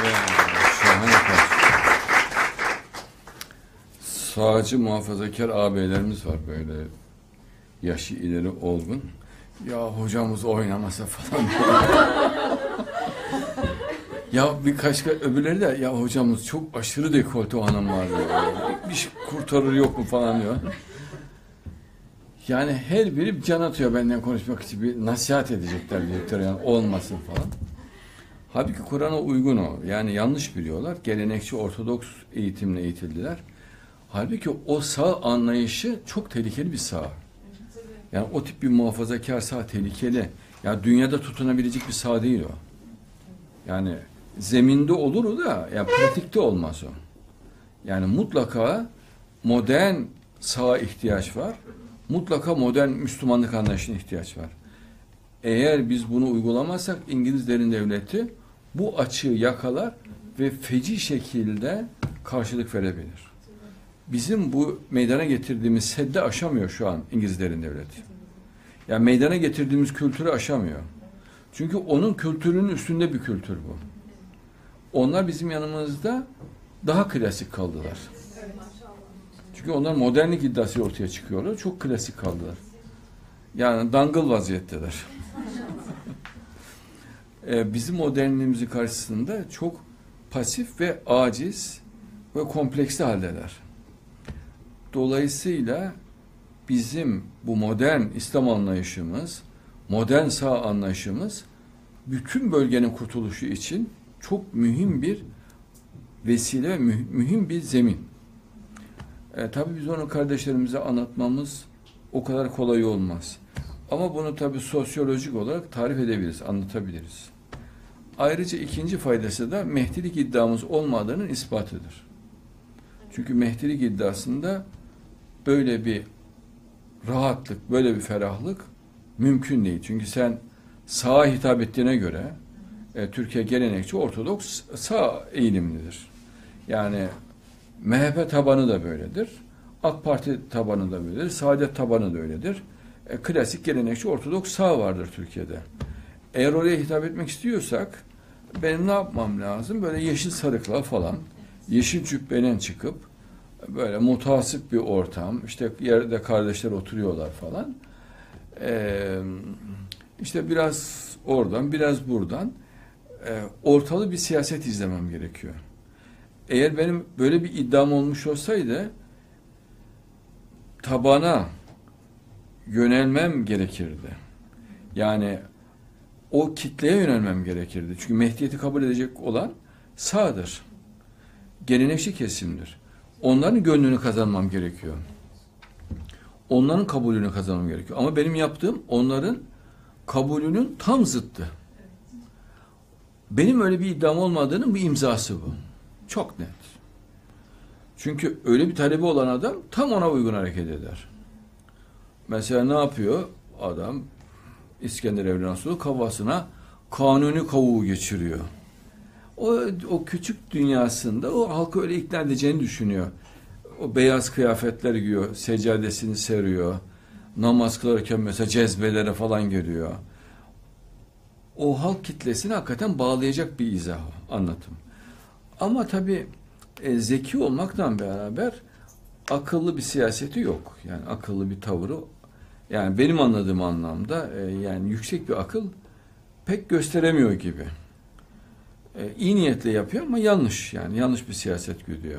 Şahane parça. Sağcı muhafazakar ağabeylerimiz var böyle. Yaşı ileri olgun. Ya hocamız oynamasa falan. Ya birkaç öbürleri de ya hocamız çok aşırı dekolte o hanım var diyor. Bir şey kurtarır yok mu falan diyor. Yani her biri bir can atıyor benden konuşmak için, bir nasihat edecekler direktör, yani olmasın falan. Halbuki Kur'an'a uygun o. Yani yanlış biliyorlar. Gelenekçi Ortodoks eğitimle eğitildiler. Halbuki o sağ anlayışı çok tehlikeli bir sağ. Yani o tip bir muhafazakar sağ tehlikeli. Yani dünyada tutunabilecek bir sağ değil o. Yani zeminde olur o da, yani pratikte olmaz o. Yani mutlaka modern sağa ihtiyaç var. Mutlaka modern Müslümanlık anlayışına ihtiyaç var. Eğer biz bunu uygulamazsak İngilizlerin devleti bu açığı yakalar ve feci şekilde karşılık verebilir. Bizim bu meydana getirdiğimiz seddi aşamıyor şu an İngilizlerin devleti. Yani meydana getirdiğimiz kültürü aşamıyor. Çünkü onun kültürünün üstünde bir kültür bu. Onlar bizim yanımızda daha klasik kaldılar. Çünkü onlar modernlik iddiası ortaya çıkıyorlar. Çok klasik kaldılar. Yani dangıl vaziyetteler. Bizim modernliğimizin karşısında çok pasif ve aciz ve kompleksli haldeler. Dolayısıyla bizim bu modern İslam anlayışımız, modern sağ anlayışımız bütün bölgenin kurtuluşu için çok mühim bir vesile ve mühim bir zemin. Tabii biz onu kardeşlerimize anlatmamız o kadar kolay olmaz. Ama bunu tabii sosyolojik olarak tarif edebiliriz, anlatabiliriz. Ayrıca ikinci faydası da Mehdilik iddiamız olmadığının ispatıdır. Çünkü Mehdilik iddiasında böyle bir rahatlık, böyle bir ferahlık mümkün değil. Çünkü sen sağa hitap ettiğine göre Türkiye gelenekçi Ortodoks sağ eğilimlidir. Yani MHP tabanı da böyledir. AK Parti tabanı da böyledir. Saadet tabanı da öyledir. Klasik gelenekçi Ortodoks sağ vardır Türkiye'de. Eğer oraya hitap etmek istiyorsak benim ne yapmam lazım? Böyle yeşil sarıkla falan, yeşil cübbeyle çıkıp böyle mutasip bir ortam, işte yerde kardeşler oturuyorlar falan. İşte biraz oradan, biraz buradan ortalı bir siyaset izlemem gerekiyor. Eğer benim böyle bir iddiam olmuş olsaydı tabana yönelmem gerekirdi. Yani o kitleye yönelmem gerekirdi. Çünkü Mehdiyeti kabul edecek olan sağdır. Gelenekçi kesimdir. Onların gönlünü kazanmam gerekiyor. Onların kabulünü kazanmam gerekiyor. Ama benim yaptığım onların kabulünün tam zıttı. Benim öyle bir iddiam olmadığının bir imzası bu. Çok net. Çünkü öyle bir talebi olan adam tam ona uygun hareket eder. Mesela ne yapıyor adam? İskender Evliyaoğlu kafasına kanuni kavuğu geçiriyor. O küçük dünyasında o halkı öyle ikna edeceğini düşünüyor. O beyaz kıyafetler giyiyor, seccadesini seriyor. Namaz kılarken mesela cezbelere falan geliyor. O halk kitlesini hakikaten bağlayacak bir izah, anlatım. Ama tabii zeki olmakla beraber akıllı bir siyaseti yok. Yani akıllı bir tavırı, yani benim anladığım anlamda yani yüksek bir akıl pek gösteremiyor gibi. İyi niyetle yapıyor ama yanlış, yani yanlış bir siyaset güdüyor.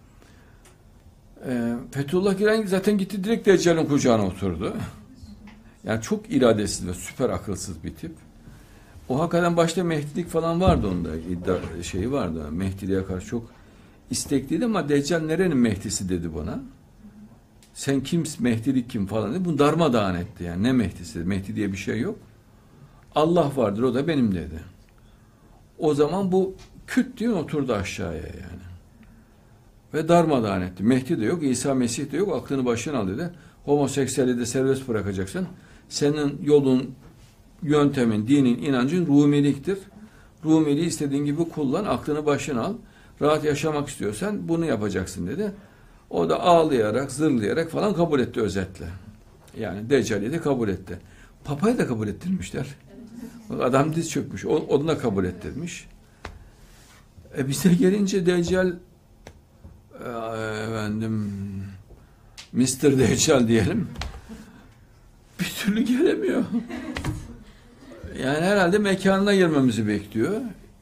Fethullah Gülen zaten gitti direkt Deccal'in kucağına oturdu. Yani çok iradesiz ve süper akılsız bir tip. O hakikaten başta Mehdilik falan vardı onda, iddia şeyi vardı. Mehdiliğe karşı çok istekliydi ama Deccal nerenin Mehdisi dedi bana. Sen kimsin, Mehdilik kim falan dedi. Bunu darmadağın etti yani. Ne Mehdisi? Mehdi diye bir şey yok. Allah vardır, o da benim dedi. O zaman bu küt diye oturdu aşağıya yani. Ve darmadağın etti. Mehdi de yok, İsa Mesih de yok, aklını başına al dedi. Homoseksüeli de serbest bırakacaksın. Senin yolun, yöntemin, dinin, inancın Rumiliktir. Rumiliği istediğin gibi kullan, aklını başına al. Rahat yaşamak istiyorsan bunu yapacaksın dedi. O da ağlayarak, zırlayarak falan kabul etti özetle. Yani Deccal'i de kabul etti. Papa'yı da kabul ettirmişler. Adam diz çökmüş. Onu da kabul ettirmiş. Bize gelince Deccal efendim Mr. Deccal diyelim. Bir türlü gelemiyor. Yani herhalde mekanına girmemizi bekliyor.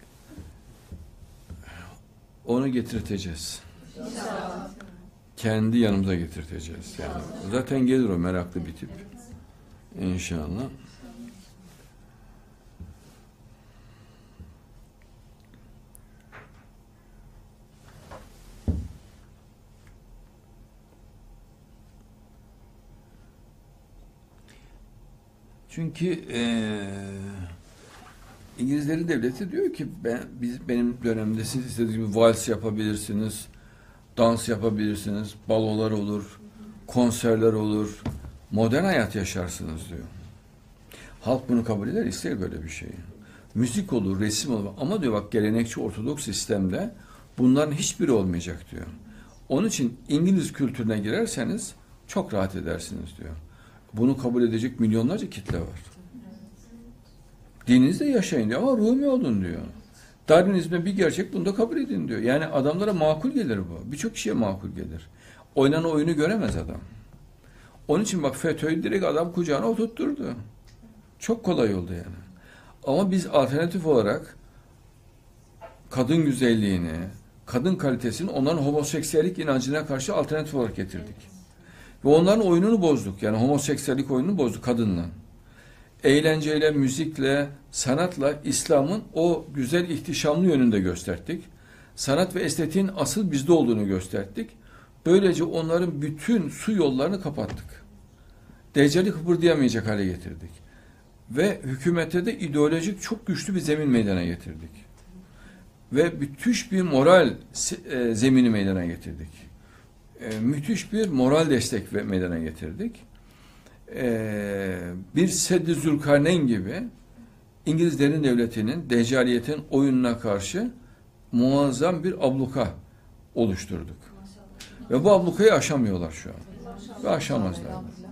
Onu getirteceğiz. İnşallah. Kendi yanımıza getirteceğiz. Yani zaten gelir o meraklı bir tip. İnşallah. Çünkü İngilizlerin devleti diyor ki benim dönemde siz istediğiniz gibi vals yapabilirsiniz, dans yapabilirsiniz, balolar olur, konserler olur, modern hayat yaşarsınız diyor. Halk bunu kabul eder, ister böyle bir şey. Müzik olur, resim olur ama diyor bak gelenekçi Ortodoks sistemde bunların hiçbiri olmayacak diyor. Onun için İngiliz kültürüne girerseniz çok rahat edersiniz diyor. Bunu kabul edecek milyonlarca kitle var. Dininizde yaşayın diyor ama Rumi olun diyor. Darwinizm'e bir gerçek bunu da kabul edin diyor. Yani adamlara makul gelir bu. Birçok kişiye makul gelir. Oynanan oyunu göremez adam. Onun için bak FETÖ'yü direkt adam kucağına oturtturdu. Çok kolay oldu yani. Ama biz alternatif olarak kadın güzelliğini, kadın kalitesini onların homoseksüellik inancına karşı alternatif olarak getirdik. Ve onların oyununu bozduk. Yani homoseksüellik oyununu bozduk kadınla. Eğlenceyle, müzikle, sanatla İslam'ın o güzel ihtişamlı yönünü de gösterdik. Sanat ve estetiğin asıl bizde olduğunu gösterdik. Böylece onların bütün su yollarını kapattık. Deccal'i kıpırdayamayacak hale getirdik. Ve hükümete de ideolojik çok güçlü bir zemin meydana getirdik. Ve müthiş bir moral zemini meydana getirdik. Müthiş bir moral destek meydana getirdik. Bir Sedd-i Zülkarneyn gibi İngilizlerin devletinin Deccaliyetin oyununa karşı muazzam bir abluka oluşturduk. Ve bu ablukayı aşamıyorlar şu an. Ve aşamazlar.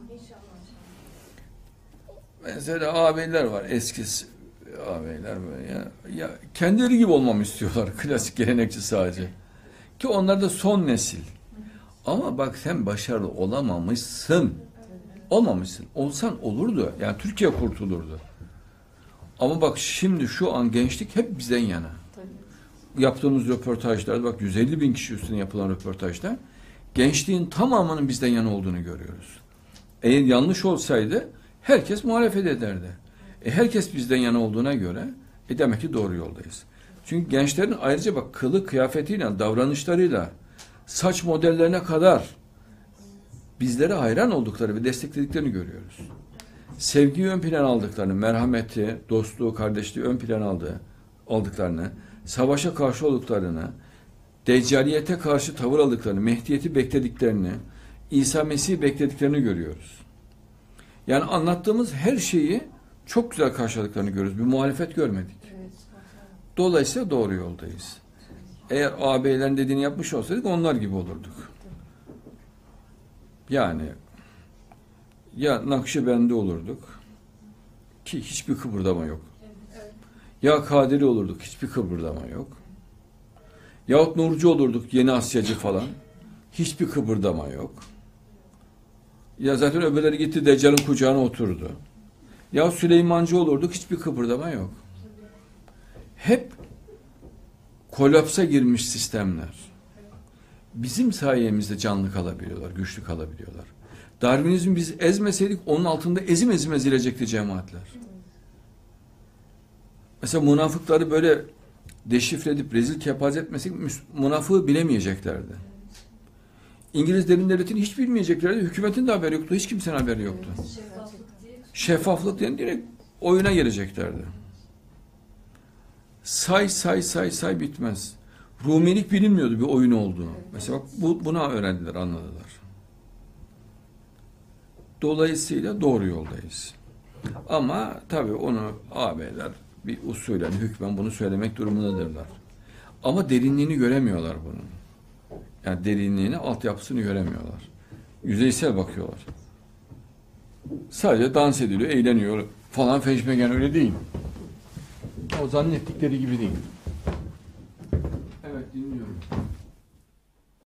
Mesela ağabeyler var. Eski ağabeyler böyle ya kendileri gibi olmamı istiyorlar. Klasik gelenekçi sadece. Ki onlar da son nesil. Ama bak sen başarılı olamamışsın. Olmamışsın. Olsan olurdu. Yani Türkiye kurtulurdu. Ama bak şimdi şu an gençlik hep bizden yana. Tabii. Yaptığımız röportajlarda bak 150 bin kişi üstüne yapılan röportajda gençliğin tamamının bizden yana olduğunu görüyoruz. Eğer yanlış olsaydı herkes muhalefet ederdi. Herkes bizden yana olduğuna göre demek ki doğru yoldayız. Çünkü gençlerin ayrıca bak kılı kıyafetiyle, davranışlarıyla, saç modellerine kadar bizlere hayran oldukları ve desteklediklerini görüyoruz. Sevgiyi ön plana aldıklarını, merhameti, dostluğu, kardeşliği ön plana aldıklarını, savaşa karşı olduklarını, deccaliyete karşı tavır aldıklarını, Mehdiyeti beklediklerini, İsa Mesih'i beklediklerini görüyoruz. Yani anlattığımız her şeyi çok güzel karşıladıklarını görüyoruz. Bir muhalefet görmedik. Dolayısıyla doğru yoldayız. Eğer ağabeylerin dediğini yapmış olsaydık onlar gibi olurduk. Yani ya Nakşibendi olurduk ki hiçbir kıpırdama yok. Ya Kadiri olurduk, hiçbir kıpırdama yok. Yahut Nurcu olurduk, Yeni Asyacı falan. Hiçbir kıpırdama yok. Ya zaten öbürleri gitti Deccal'ın kucağına oturdu. Ya Süleymancı olurduk, hiçbir kıpırdama yok. Hep kolapsa girmiş sistemler. Bizim sayemizde canlı kalabiliyorlar, güçlü kalabiliyorlar. Darwinizmi biz ezmeseydik onun altında ezim ezim ezilecekti cemaatler. Mesela münafıkları böyle deşifre edip rezil kepaz etmesek münafığı bilemeyeceklerdi. İngilizlerin devletini hiç bilmeyeceklerdi. Hükümetin de haberi yoktu. Hiç kimsenin haberi yoktu. Şeffaflık diye direkt oyuna gireceklerdi. Say bitmez. Rumilik bilinmiyordu bir oyun olduğu. Mesela buna öğrendiler, anladılar. Dolayısıyla doğru yoldayız. Ama tabii onu ağabeyler bir usulen, hükmen bunu söylemek durumundadırlar. Ama derinliğini göremiyorlar bunun. Yani derinliğini, altyapısını göremiyorlar. Yüzeysel bakıyorlar. Sadece dans ediliyor, eğleniyor falan, feşmegen öyle değil. O zannettikleri gibi değil.